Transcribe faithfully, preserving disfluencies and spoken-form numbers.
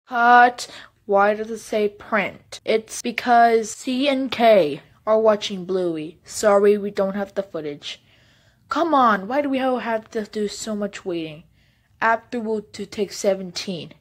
But why does it say print? It's because C and K are watching Bluey. Sorry, we don't have the footage. Come on, why do we have to do so much waiting? After we'll to take seventeen.